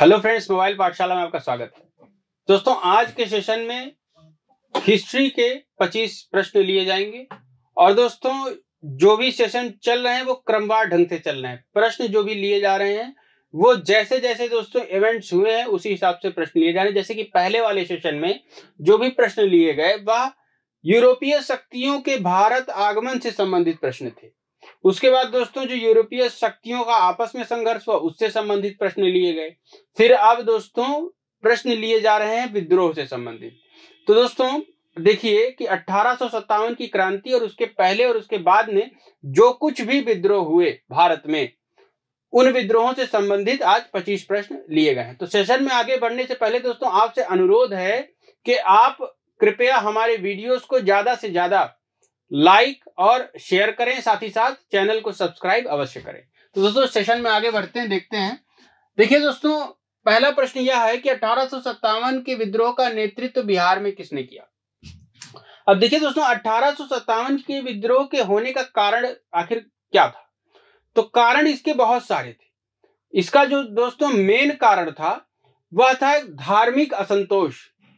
Hello friends, mobile पाठशाला में आपका स्वागत है। दोस्तों, आज के सेशन में हिस्ट्री के 25 प्रश्न लिए जाएंगे और दोस्तों जो भी सेशन चल रहे हैं वो क्रमवार ढंग से चल रहे हैं। प्रश्न जो भी लिए जा रहे हैं वो जैसे जैसे दोस्तों इवेंट्स हुए हैं उसी हिसाब से प्रश्न लिए जा रहे हैं। जैसे कि पहले वाले सेशन में जो भी प्रश्न लिए गए वह यूरोपीय शक्तियों के भारत आगमन से संबंधित प्रश्न थे। उसके बाद दोस्तों जो यूरोपीय शक्तियों का आपस में संघर्ष हुआ उससे संबंधित प्रश्न लिए गए। फिर अब दोस्तों प्रश्न लिए जा रहे हैं विद्रोह से संबंधित। तो दोस्तों देखिए कि 1857 की क्रांति और उसके पहले और उसके बाद में जो कुछ भी विद्रोह हुए भारत में, उन विद्रोहों से संबंधित आज 25 प्रश्न लिए गए हैं। तो सेशन में आगे बढ़ने से पहले दोस्तों आपसे अनुरोध है कि आप कृपया हमारे वीडियोस को ज्यादा से ज्यादा लाइक और शेयर करें, साथ ही साथ चैनल को सब्सक्राइब अवश्य करें। तो दोस्तों सेशन में आगे बढ़ते हैं, देखते हैं। देखिए दोस्तों, पहला प्रश्न यह है कि 1857 के विद्रोह का नेतृत्व बिहार में किसने किया। अब देखिए दोस्तों, 1857 के विद्रोह के होने का कारण आखिर क्या था। तो कारण इसके बहुत सारे थे। इसका जो दोस्तों मेन कारण था वह था धार्मिक असंतोष,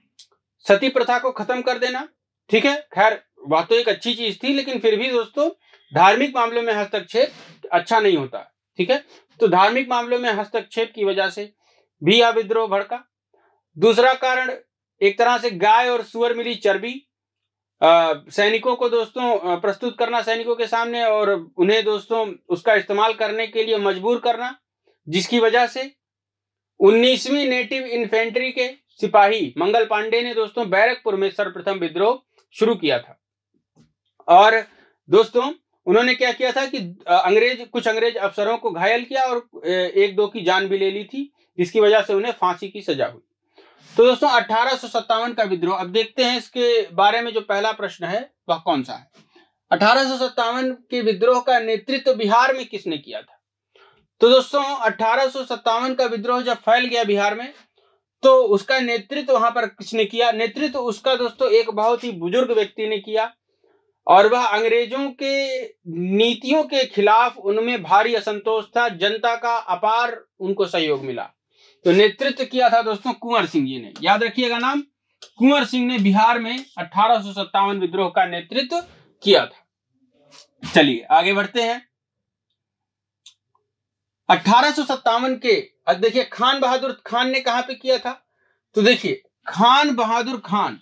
सती प्रथा को खत्म कर देना। ठीक है, खैर वह तो एक अच्छी चीज थी, लेकिन फिर भी दोस्तों धार्मिक मामलों में हस्तक्षेप अच्छा नहीं होता। ठीक है, तो धार्मिक मामलों में हस्तक्षेप की वजह से भी यह विद्रोह भड़का। दूसरा कारण एक तरह से गाय और सुअर मिली चर्बी, सैनिकों को दोस्तों प्रस्तुत करना सैनिकों के सामने और उन्हें दोस्तों उसका इस्तेमाल करने के लिए मजबूर करना, जिसकी वजह से 19वीं नेटिव इन्फेंट्री के सिपाही मंगल पांडे ने दोस्तों बैरकपुर में सर्वप्रथम विद्रोह शुरू किया था। और दोस्तों उन्होंने क्या किया था कि कुछ अंग्रेज अफसरों को घायल किया और एक दो की जान भी ले ली थी, जिसकी वजह से उन्हें फांसी की सजा हुई। तो दोस्तों 1857 का विद्रोह, अब देखते हैं इसके बारे में जो पहला प्रश्न है वह कौन सा है। 1857 के विद्रोह का नेतृत्व बिहार में किसने किया था। तो दोस्तों 1857 का विद्रोह जब फैल गया बिहार में तो उसका नेतृत्व वहां पर किसने किया। नेतृत्व उसका दोस्तों एक बहुत ही बुजुर्ग व्यक्ति ने किया और वह अंग्रेजों के नीतियों के खिलाफ उनमें भारी असंतोष था, जनता का अपार उनको सहयोग मिला। तो नेतृत्व किया था दोस्तों कुंवर सिंह जी ने, याद रखिएगा नाम, कुंवर सिंह ने बिहार में 1857 विद्रोह का नेतृत्व किया था। चलिए आगे बढ़ते हैं। 1857 के, अब देखिए खान बहादुर खान ने कहां पे किया था। तो देखिए खान बहादुर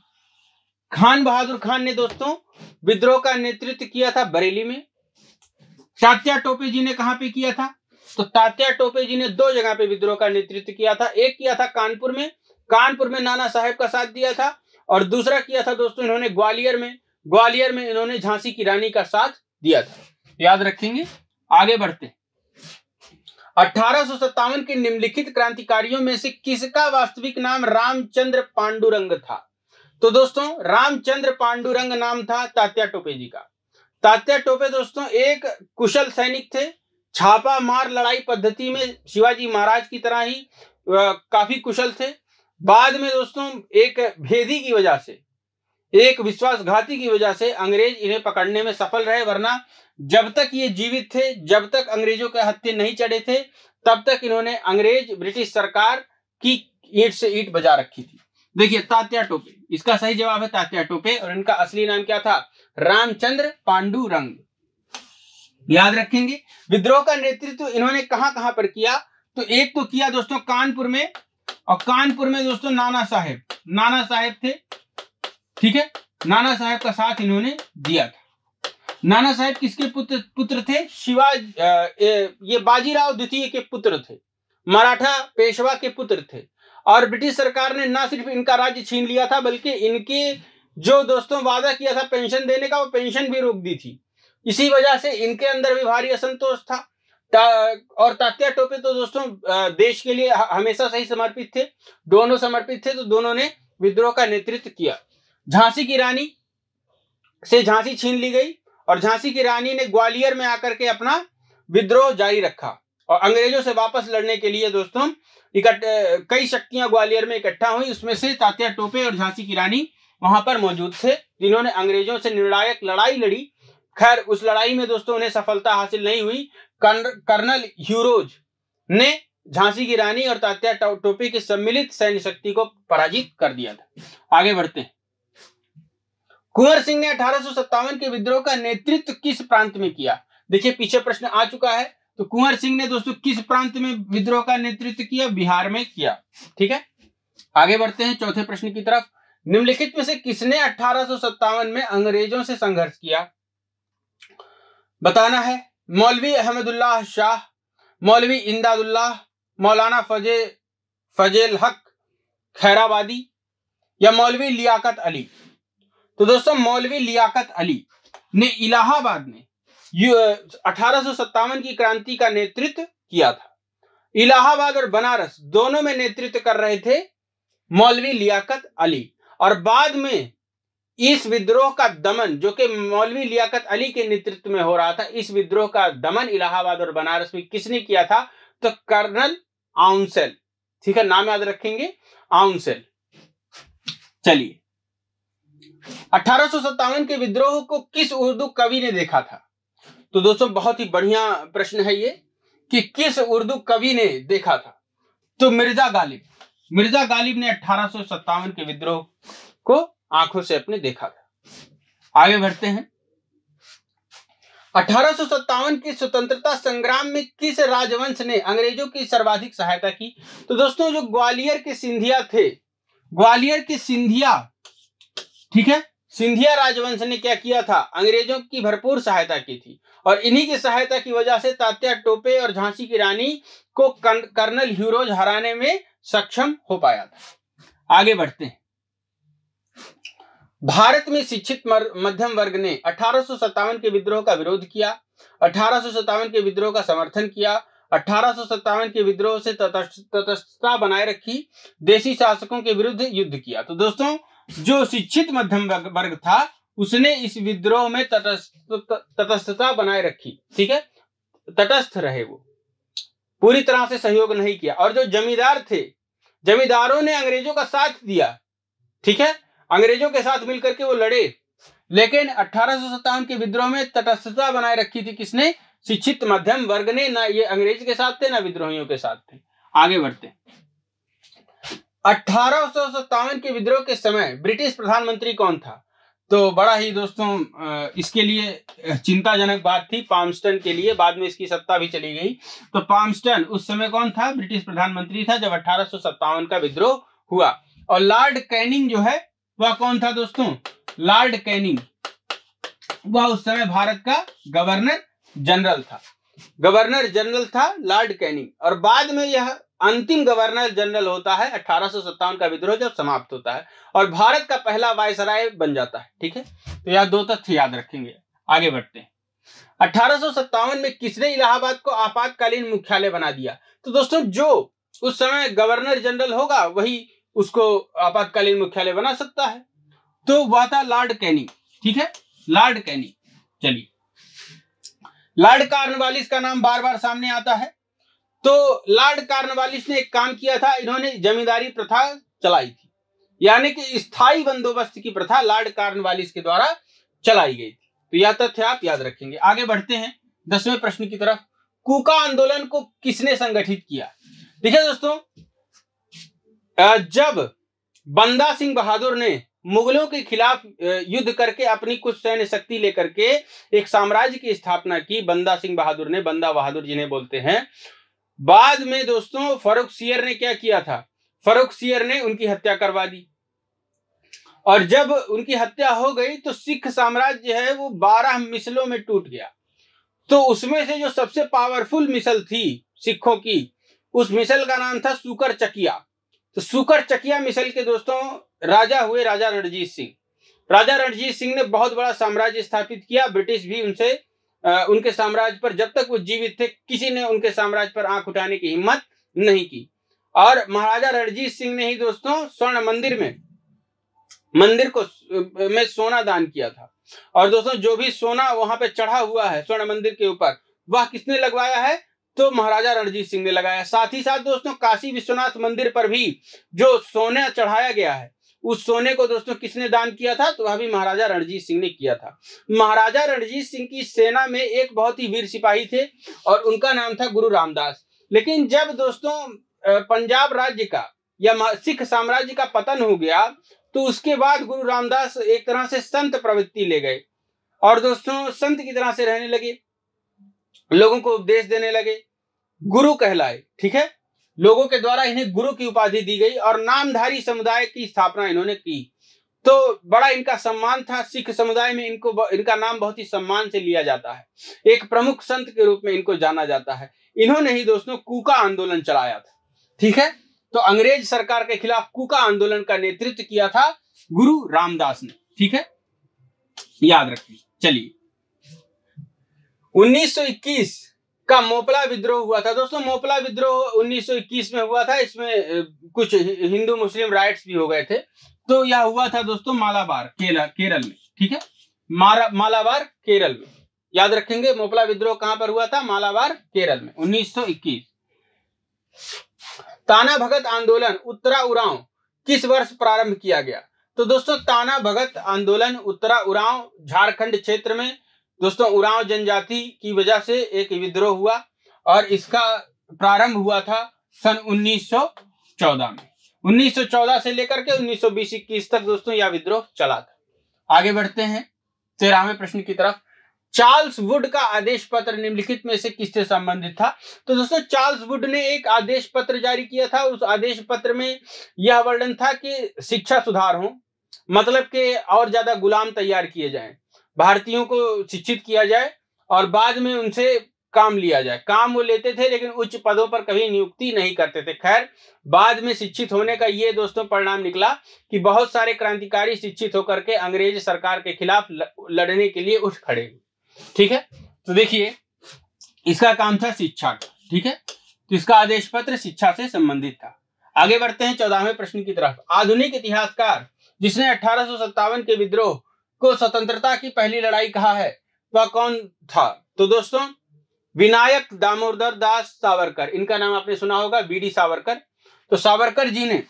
खान ने दोस्तों विद्रोह का नेतृत्व किया था बरेली में। तात्या टोपे जी ने कहां पे किया था। तो तात्या टोपे जी ने दो जगह पे विद्रोह का नेतृत्व किया था। एक किया था कानपुर में नाना साहेब का साथ दिया था, और दूसरा किया था दोस्तों इन्होंने ग्वालियर में इन्होंने झांसी की रानी का साथ दिया था। याद रखेंगे। आगे बढ़ते हैं। 1857 के निम्नलिखित क्रांतिकारियों में से किसका वास्तविक नाम रामचंद्र पांडुरंग था। तो दोस्तों रामचंद्र पांडुरंग नाम था तात्या टोपे जी का। तात्या टोपे दोस्तों एक कुशल सैनिक थे, छापा मार लड़ाई पद्धति में शिवाजी महाराज की तरह ही काफी कुशल थे। बाद में दोस्तों एक भेदी की वजह से, एक विश्वासघाती की वजह से अंग्रेज इन्हें पकड़ने में सफल रहे, वरना जब तक ये जीवित थे, जब तक अंग्रेजों के हत्थे नहीं चढ़े थे, तब तक इन्होंने ब्रिटिश सरकार की ईंट से ईंट बजा रखी थी। देखिए तात्या टोपे, इसका सही जवाब है तात्या टोपे, और इनका असली नाम क्या था, रामचंद्र पांडुरंग। याद रखेंगे। विद्रोह का नेतृत्व इन्होंने कहां पर किया। तो एक तो किया दोस्तों कानपुर में, और कानपुर में दोस्तों नाना साहेब थे। ठीक है, नाना साहेब का साथ इन्होंने दिया था। नाना साहेब किसके पुत्र थे, ये बाजीराव द्वितीय के पुत्र थे, मराठा पेशवा के पुत्र थे। और ब्रिटिश सरकार ने ना सिर्फ इनका राज्य छीन लिया था, बल्कि इनके जो दोस्तों वादा किया था पेंशन देने का, वो पेंशन भी रोक दी थी। इसी वजह से इनके अंदर भी भारी असंतोष था। और तात्या टोपे तो दोस्तों देश के लिए हमेशा से ही समर्पित थे, दोनों समर्पित थे, तो दोनों ने विद्रोह का नेतृत्व किया। झांसी की रानी से झांसी छीन ली गई और झांसी की रानी ने ग्वालियर में आकर के अपना विद्रोह जारी रखा, और अंग्रेजों से वापस लड़ने के लिए दोस्तों कई शक्तियां ग्वालियर में इकट्ठा हुई। उसमें से तात्या टोपे और झांसी की रानी वहां पर मौजूद थे, जिन्होंने अंग्रेजों से निर्णायक लड़ाई लड़ी। खैर उस लड़ाई में दोस्तों उन्हें सफलता हासिल नहीं हुई। कर्नल ह्यूरोज ने झांसी की रानी और तात्या टोपे की सम्मिलित सैन्य शक्ति को पराजित कर दिया था। आगे बढ़ते हैं। कुंवर सिंह ने 1857 के विद्रोह का नेतृत्व किस प्रांत में किया? देखिए पीछे प्रश्न आ चुका है। तो कुंवर सिंह ने दोस्तों किस प्रांत में विद्रोह का नेतृत्व किया? बिहार में किया। ठीक है, आगे बढ़ते हैं चौथे प्रश्न की तरफ। निम्नलिखित में से किसने 1857 में अंग्रेजों से संघर्ष किया? बताना है। मौलवी अहमदुल्लाह शाह, मौलवी इमदादुल्लाह, मौलाना फजेल हक खैराबादी या मौलवी लियाकत अली? तो दोस्तों मौलवी लियाकत अली ने इलाहाबाद में 1857 की क्रांति का नेतृत्व किया था। इलाहाबाद और बनारस दोनों में नेतृत्व कर रहे थे मौलवी लियाकत अली। और बाद में इस विद्रोह का दमन, जो कि मौलवी लियाकत अली के नेतृत्व में हो रहा था, इस विद्रोह का दमन इलाहाबाद और बनारस में किसने किया था? तो कर्नल आउंसेल। ठीक है, नाम याद रखेंगे, आउंसेल। चलिए, 1857 के विद्रोह को किस उर्दू कवि ने देखा था? तो दोस्तों बहुत ही बढ़िया प्रश्न है ये कि किस उर्दू कवि ने देखा था? तो मिर्जा गालिब ने 1857 के विद्रोह को आंखों से अपने देखा था। आगे बढ़ते हैं। 1857 के स्वतंत्रता संग्राम में किस राजवंश ने अंग्रेजों की सर्वाधिक सहायता की? तो दोस्तों जो ग्वालियर के सिंधिया थे, ग्वालियर के सिंधिया, ठीक है, सिंधिया राजवंश ने क्या किया था? अंग्रेजों की भरपूर सहायता की थी। और इन्हीं की सहायता की वजह से तात्या टोपे और झांसी की रानी को कर्नल ह्यूरोज हराने में सक्षम हो पाया था। आगे बढ़ते हैं। भारत में शिक्षित मध्यम वर्ग ने 1857 के विद्रोह का विरोध किया, 1857 के विद्रोह का समर्थन किया, 1857 के विद्रोह से तटस्थता बनाए रखी, देशी शासकों के विरुद्ध युद्ध किया। तो दोस्तों जो शिक्षित मध्यम वर्ग था उसने इस विद्रोह में तटस्थता बनाए रखी। ठीक है, तटस्थ रहे, वो पूरी तरह से सहयोग नहीं किया। और जो जमींदार थे, जमींदारों ने अंग्रेजों का साथ दिया। ठीक है, अंग्रेजों के साथ मिलकर के वो लड़े, लेकिन 1857 के विद्रोह में तटस्थता बनाए रखी थी किसने? शिक्षित मध्यम वर्ग ने। ना ये अंग्रेज के साथ थे ना विद्रोहियों के साथ थे। आगे बढ़ते हैं। 1857 के विद्रोह के समय ब्रिटिश प्रधानमंत्री कौन था? तो बड़ा ही दोस्तों इसके लिए चिंताजनक बात थी पाल्मस्टन के लिए। बाद में इसकी सत्ता भी चली गई। तो पाल्मस्टन उस समय कौन था? ब्रिटिश प्रधानमंत्री था जब 1857 का विद्रोह हुआ। और लॉर्ड कैनिंग जो है वह कौन था दोस्तों? लॉर्ड कैनिंग, वह उस समय भारत का गवर्नर जनरल था। गवर्नर जनरल था लॉर्ड कैनिंग। और बाद में यह अंतिम गवर्नर जनरल होता है 1857 का विद्रोह जब समाप्त होता है और भारत का पहला वायसराय बन जाता है। ठीक है, तो यह दो तथ्य याद रखेंगे। आगे बढ़ते हैं। 1857 में किसने इलाहाबाद को आपातकालीन मुख्यालय बना दिया? तो दोस्तों जो उस समय गवर्नर जनरल होगा वही उसको आपातकालीन मुख्यालय बना सकता है। तो वह था लॉर्ड कैनिंग। ठीक है, लॉर्ड कैनिंग। चलिए, लॉर्ड कॉर्नवालिस का नाम बार बार सामने आता है। तो लॉर्ड कॉर्नवालिस ने एक काम किया था, इन्होंने जमींदारी प्रथा चलाई थी, यानी कि स्थायी बंदोबस्त की प्रथा लॉर्ड कॉर्नवालिस के द्वारा चलाई गई थी। तो यह तथ्य आप याद रखेंगे। आगे बढ़ते हैं 10वें प्रश्न की तरफ। कूका आंदोलन को किसने संगठित किया? देखिए दोस्तों, जब बंदा सिंह बहादुर ने मुगलों के खिलाफ युद्ध करके अपनी कुछ सैन्य शक्ति लेकर के एक साम्राज्य की स्थापना की, बंदा सिंह बहादुर ने, बंदा बहादुर जिन्हें बोलते हैं, बाद में दोस्तों फर्रुखसियर ने क्या किया था? फर्रुखसियर ने उनकी हत्या करवा दी। और जब उनकी हत्या हो गई तो सिख साम्राज्य है वो 12 मिसलों में टूट गया। तो उसमें से जो सबसे पावरफुल मिसल थी सिखों की, उस मिसल का नाम था सुकर चकिया। तो सुकर चकिया मिसल के दोस्तों राजा हुए राजा रणजीत सिंह। राजा रणजीत सिंह ने बहुत बड़ा साम्राज्य स्थापित किया। ब्रिटिश भी उनसे उनके साम्राज्य पर, जब तक वो जीवित थे, किसी ने उनके साम्राज्य पर आंख उठाने की हिम्मत नहीं की। और महाराजा रणजीत सिंह ने ही दोस्तों स्वर्ण मंदिर को में सोना दान किया था। और दोस्तों जो भी सोना वहां पे चढ़ा हुआ है स्वर्ण मंदिर के ऊपर, वह किसने लगवाया है? तो महाराजा रणजीत सिंह ने लगाया। साथ ही साथ दोस्तों काशी विश्वनाथ मंदिर पर भी जो सोना चढ़ाया गया है, उस सोने को दोस्तों किसने दान किया था? तो वह भी महाराजा रणजीत सिंह ने किया था। महाराजा रणजीत सिंह की सेना में एक बहुत ही वीर सिपाही थे और उनका नाम था गुरु रामदास। लेकिन जब दोस्तों पंजाब राज्य का या सिख साम्राज्य का पतन हो गया तो उसके बाद गुरु रामदास एक तरह से संत प्रवृत्ति ले गए और दोस्तों संत की तरह से रहने लगे, लोगों को उपदेश देने लगे, गुरु कहलाए। ठीक है, लोगों के द्वारा इन्हें गुरु की उपाधि दी गई और नामधारी समुदाय की स्थापना इन्होंने की। तो बड़ा इनका सम्मान था, सिख समुदाय में इनका नाम बहुत ही सम्मान से लिया जाता है, एक प्रमुख संत के रूप में इनको जाना जाता है। इन्होंने ही दोस्तों कूका आंदोलन चलाया था। ठीक है, तो अंग्रेज सरकार के खिलाफ कूका आंदोलन का नेतृत्व किया था गुरु रामदास ने। ठीक है, याद रखिए। चलिए, 1921 का मोपला विद्रोह हुआ था दोस्तों। मोपला विद्रोह 1921 में हुआ था। इसमें कुछ हिंदू मुस्लिम राइट्स भी हो गए थे। तो यह हुआ था दोस्तों मालाबार केरल में। ठीक है, मालाबार केरल में, याद रखेंगे। मोपला विद्रोह कहां पर हुआ था? मालाबार केरल में, 1921। ताना भगत आंदोलन उत्तरा उरांव किस वर्ष प्रारंभ किया गया? तो दोस्तों ताना भगत आंदोलन उत्तरा उरांव झारखंड क्षेत्र में दोस्तों उरांव जनजाति की वजह से एक विद्रोह हुआ और इसका प्रारंभ हुआ था सन 1914 में। 1914 से लेकर के 1920-21 तक दोस्तों यह विद्रोह चला था। आगे बढ़ते हैं 13वें प्रश्न की तरफ। चार्ल्स वुड का आदेश पत्र निम्नलिखित में से किससे संबंधित था? तो दोस्तों चार्ल्स वुड ने एक आदेश पत्र जारी किया था। उस आदेश पत्र में यह वर्णन था कि शिक्षा सुधार हो, मतलब कि और ज्यादा गुलाम तैयार किए जाएं, भारतीयों को शिक्षित किया जाए और बाद में उनसे काम लिया जाए। काम वो लेते थे लेकिन उच्च पदों पर कभी नियुक्ति नहीं करते थे। खैर, बाद में शिक्षित होने का ये दोस्तों परिणाम निकला कि बहुत सारे क्रांतिकारी शिक्षित होकर के अंग्रेज सरकार के खिलाफ लड़ने के लिए उठ खड़े। ठीक है, तो देखिए इसका काम था शिक्षा का। ठीक है, तो इसका आदेश पत्र शिक्षा से संबंधित था। आगे बढ़ते हैं 14वें प्रश्न की तरफ। आधुनिक इतिहासकार जिसने 1857 के विद्रोह को स्वतंत्रता की पहली लड़ाई कहा है वह कौन था? तो दोस्तों विनायक दामोदर दास सावरकर, इनका नाम आपने सुना होगा, बीडी सावरकर। तो सावरकर जी ने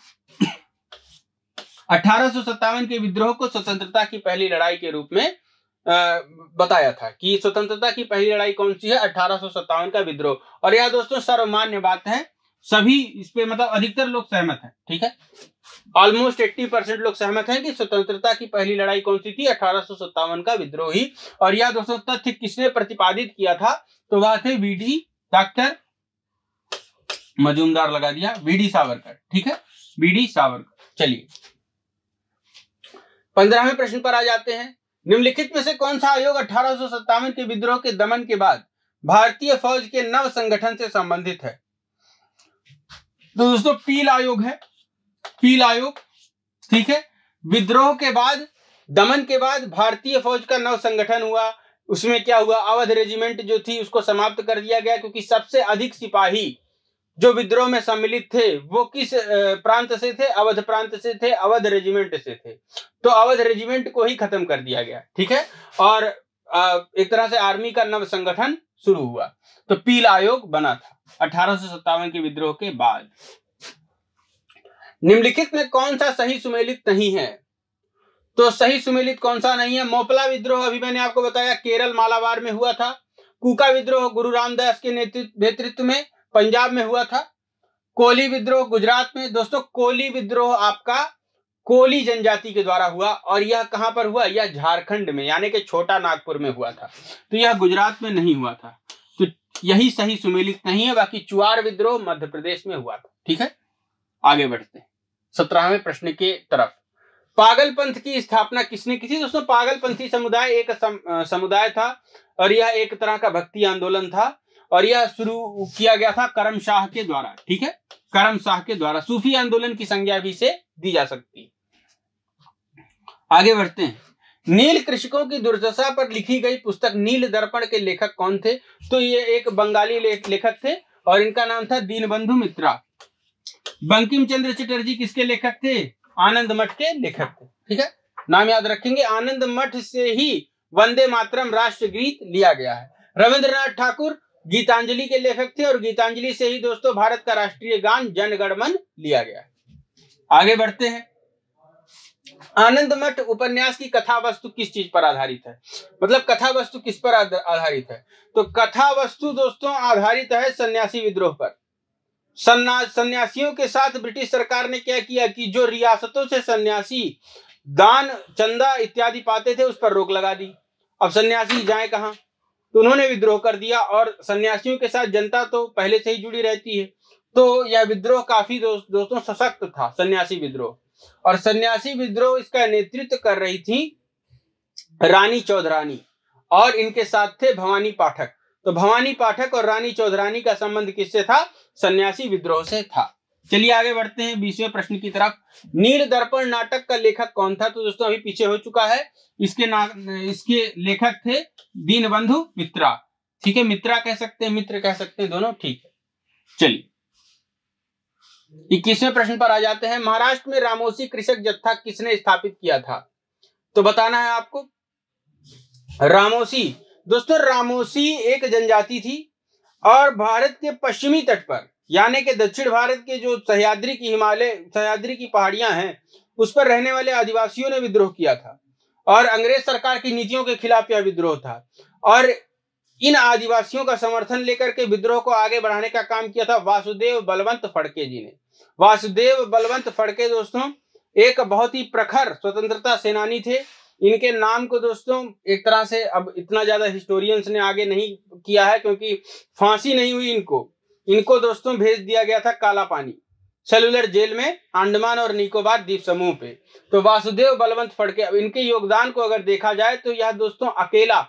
1857 के विद्रोह को स्वतंत्रता की पहली लड़ाई के रूप में बताया था कि स्वतंत्रता की पहली लड़ाई कौन सी है? 1857 का विद्रोह। और यह दोस्तों सर्वमान्य बात है, सभी इस पे मतलब अधिकतर लोग सहमत हैं। ठीक है, ऑलमोस्ट 80% लोग सहमत हैं कि स्वतंत्रता की पहली लड़ाई कौन सी थी? 1857 का विद्रोह ही। और यह दोस्तों तथ्य किसने प्रतिपादित किया था? तो वह थे बीडी, डॉक्टर मजूमदार लगा दिया, बीडी सावरकर। ठीक है, बीडी सावरकर। चलिए 15वें प्रश्न पर आ जाते हैं। निम्नलिखित में से कौन सा आयोग 1857 के विद्रोह के दमन के बाद भारतीय फौज के नव संगठन से संबंधित है? तो दोस्तों पील आयोग है, पील आयोग। ठीक है, विद्रोह के बाद, दमन के बाद भारतीय फौज का नव संगठन हुआ। उसमें क्या हुआ? अवध रेजिमेंट जो थी उसको समाप्त कर दिया गया, क्योंकि सबसे अधिक सिपाही जो विद्रोह में सम्मिलित थे वो किस प्रांत से थे? अवध प्रांत से थे, अवध रेजिमेंट से थे। तो अवध रेजिमेंट को ही खत्म कर दिया गया। ठीक है, और एक तरह से आर्मी का नव संगठन शुरू हुआ। तो पील आयोग बना था 1857 के विद्रोह के बाद। निम्नलिखित में कौन सा सही सुमेलित नहीं है? तो सही सुमेलित कौन सा नहीं है? मोपला विद्रोह अभी मैंने आपको बताया केरल मालाबार में हुआ था। कूका विद्रोह गुरु रामदास के नेतृत्व में पंजाब में हुआ था। कोली विद्रोह गुजरात में। दोस्तों कोली विद्रोह आपका कोली जनजाति के द्वारा हुआ और यह कहां पर हुआ? यह झारखंड में यानी कि छोटा नागपुर में हुआ था। तो यह गुजरात में नहीं हुआ था, तो यही सही सुमेलित नहीं है। बाकी चुआर विद्रोह मध्य प्रदेश में हुआ था। ठीक है, आगे बढ़ते हैं 17वें प्रश्न के तरफ। पागलपंथ की स्थापना किसने की थी? दोस्तों पागलपंथी समुदाय एक समुदाय था और यह एक तरह का भक्ति आंदोलन था और यह शुरू किया गया था करम शाह के द्वारा। ठीक है, करम शाह के द्वारा। सूफी आंदोलन की संज्ञा भी से दी जा सकती है। आगे बढ़ते हैं। नील कृषकों की दुर्दशा पर लिखी गई पुस्तक नील दर्पण के लेखक कौन थे? तो ये एक बंगाली लेखक थे और इनका नाम था दीनबंधु मित्रा। बंकिम चंद्र चटर्जी किसके लेखक थे? आनंद मठ के लेखक थे। ठीक है, नाम याद रखेंगे। आनंद मठ से ही वंदे मातरम राष्ट्रगीत लिया गया है। रविंद्रनाथ ठाकुर गीतांजलि के लेखक थे और गीतांजलि से ही दोस्तों भारत का राष्ट्रीय गान जन गण मन लिया गया है। आगे बढ़ते हैं। आनंद मठ उपन्यास की कथा वस्तु किस चीज पर आधारित है? मतलब कथा वस्तु किस पर आधारित है? तो कथा वस्तु दोस्तों आधारित है सन्यासी विद्रोह पर। सन्यासियों के साथ ब्रिटिश सरकार ने क्या किया कि जो रियासतों से सन्यासी दान, चंदा इत्यादि पाते थे उस पर रोक लगा दी। अब सन्यासी जाए कहां, तो उन्होंने विद्रोह कर दिया। और सन्यासियों के साथ जनता तो पहले से ही जुड़ी रहती है, तो यह विद्रोह काफी दोस्तों सशक्त था, सन्यासी विद्रोह। और सन्यासी विद्रोह इसका नेतृत्व कर रही थी रानी चौधरानी, और इनके साथ थे भवानी पाठक। तो भवानी पाठक और रानी चौधरानी का संबंध किससे था? सन्यासी विद्रोह से था। चलिए आगे बढ़ते हैं 20वें प्रश्न की तरफ। नील दर्पण नाटक का लेखक कौन था? तो दोस्तों अभी पीछे हो चुका है। इसके लेखक थे दीनबंधु मित्रा। ठीक है, मित्रा कह सकते हैं, मित्र कह सकते हैं, दोनों ठीक है। चलिए 21वें प्रश्न पर आ जाते हैं। महाराष्ट्र में रामोसी कृषक जत्था किसने स्थापित किया था? तो बताना है आपको। रामोसी, दोस्तों रामोसी एक जनजाति थी और भारत के पश्चिमी तट पर, यानी कि दक्षिण भारत के जो सह्याद्री की पहाड़ियां हैं उस पर रहने वाले आदिवासियों ने विद्रोह किया था, और अंग्रेज सरकार की नीतियों के खिलाफ यह विद्रोह था। और इन आदिवासियों का समर्थन लेकर के विद्रोह को आगे बढ़ाने का काम किया था वासुदेव बलवंत फड़के जी ने। वासुदेव बलवंत फड़के दोस्तों एक बहुत ही प्रखर स्वतंत्रता सेनानी थे। इनके नाम को दोस्तों एक तरह से अब इतना ज्यादा हिस्टोरियंस ने आगे नहीं किया है, क्योंकि फांसी नहीं हुई इनको दोस्तों भेज दिया गया था काला पानी सेलुलर जेल में, अंडमान और निकोबार द्वीप समूह पे। तो वासुदेव बलवंत फड़के, अब इनके योगदान को अगर देखा जाए तो यह दोस्तों अकेला,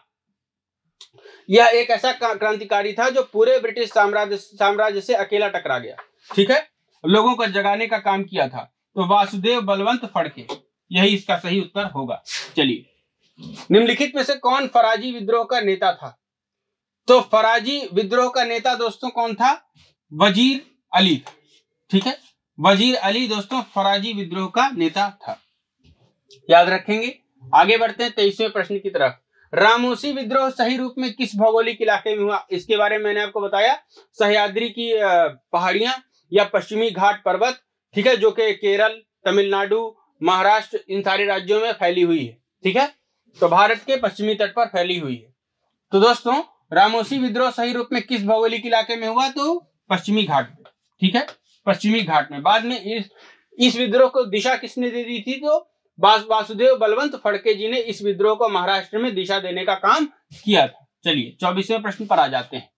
यह एक ऐसा क्रांतिकारी था जो पूरे ब्रिटिश साम्राज्य से अकेला टकरा गया। ठीक है, लोगों को जगाने का काम किया था। तो वासुदेव बलवंत फड़के, यही इसका सही उत्तर होगा। चलिए निम्नलिखित में से कौन फराजी विद्रोह का नेता था? तो फराजी विद्रोह का नेता दोस्तों कौन था? वजीर अली। ठीक है, वजीर अली दोस्तों फराजी विद्रोह का नेता था, याद रखेंगे। आगे बढ़ते हैं 23वें प्रश्न की तरफ। रामोसी विद्रोह सही रूप में किस भौगोलिक इलाके में हुआ? इसके बारे में मैंने आपको बताया, सह्याद्री की पहाड़ियां या पश्चिमी घाट पर्वत, ठीक है, जो कि केरल, तमिलनाडु, महाराष्ट्र, इन सारे राज्यों में फैली हुई है। ठीक है, तो भारत के पश्चिमी तट पर फैली हुई है। तो दोस्तों रामोसी विद्रोह सही रूप में किस भौगोलिक इलाके में हुआ? तो पश्चिमी घाट में। ठीक है, पश्चिमी घाट में। बाद में इस विद्रोह को दिशा किसने दे दी थी? तो वासुदेव बलवंत फड़के जी ने इस विद्रोह को महाराष्ट्र में दिशा देने का काम किया था। चलिए 24वें प्रश्न पर आ जाते हैं।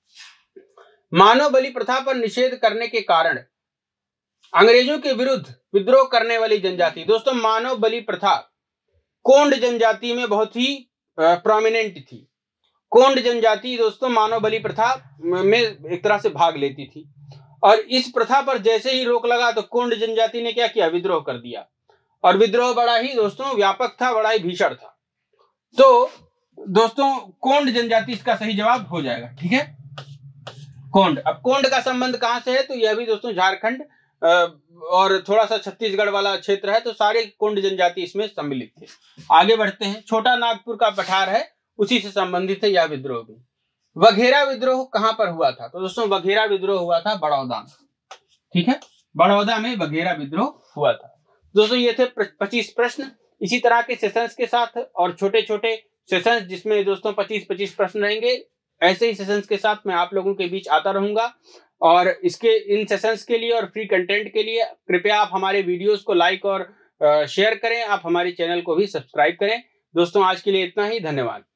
मानव बलि प्रथा पर निषेध करने के कारण अंग्रेजों के विरुद्ध विद्रोह करने वाली जनजाति, दोस्तों मानव बलि प्रथा कोंड जनजाति में बहुत ही प्रोमिनेंट थी। कोंड जनजाति दोस्तों मानव बलि प्रथा में एक तरह से भाग लेती थी, और इस प्रथा पर जैसे ही रोक लगा तो कोंड जनजाति ने क्या किया? विद्रोह कर दिया। और विद्रोह बड़ा ही दोस्तों व्यापक था, बड़ा ही भीषण था। तो दोस्तों कोंड जनजाति इसका सही जवाब हो जाएगा। ठीक है, कोंड। अब कोंड का संबंध कहां से है? तो यह भी दोस्तों झारखंड और थोड़ा सा छत्तीसगढ़ वाला क्षेत्र है, तो सारे कोंड जनजाति इसमें सम्मिलित थे। आगे बढ़ते हैं। छोटा नागपुर का पठार है, उसी से संबंधित है यह विद्रोह भी। वघेरा विद्रोह कहां पर हुआ था? तो दोस्तों वघेरा विद्रोह हुआ था बड़ौदा में। ठीक है, बड़ौदा में वघेरा विद्रोह हुआ था। दोस्तों ये थे 25 प्रश्न। इसी तरह के सेशंस के साथ और छोटे छोटे सेशंस जिसमें दोस्तों 25 प्रश्न रहेंगे, ऐसे ही सेशंस के साथ मैं आप लोगों के बीच आता रहूंगा। और इन सेशंस के लिए और फ्री कंटेंट के लिए कृपया आप हमारे वीडियोस को लाइक और शेयर करें। आप हमारे चैनल को भी सब्सक्राइब करें। दोस्तों आज के लिए इतना ही, धन्यवाद।